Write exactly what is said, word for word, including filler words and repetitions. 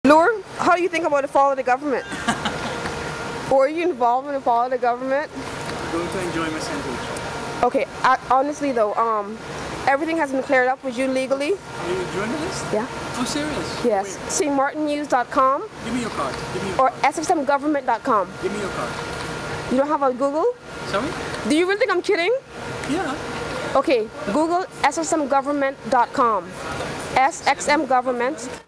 Loor, how do you think about the fall of the government? Or are you involved in the fall of the government? I'm going to enjoy my sandwich. Okay, I, honestly though, um, everything has been cleared up with you legally. Are you a journalist? Yeah. Oh, serious? Yes. Saint Martin News dot com. Give me your card. Give me your or card. S F M government dot com. Give me your card. You don't have a Google? Sorry? Do you really think I'm kidding? Yeah. Okay, Google S X M government dot com. S X M government.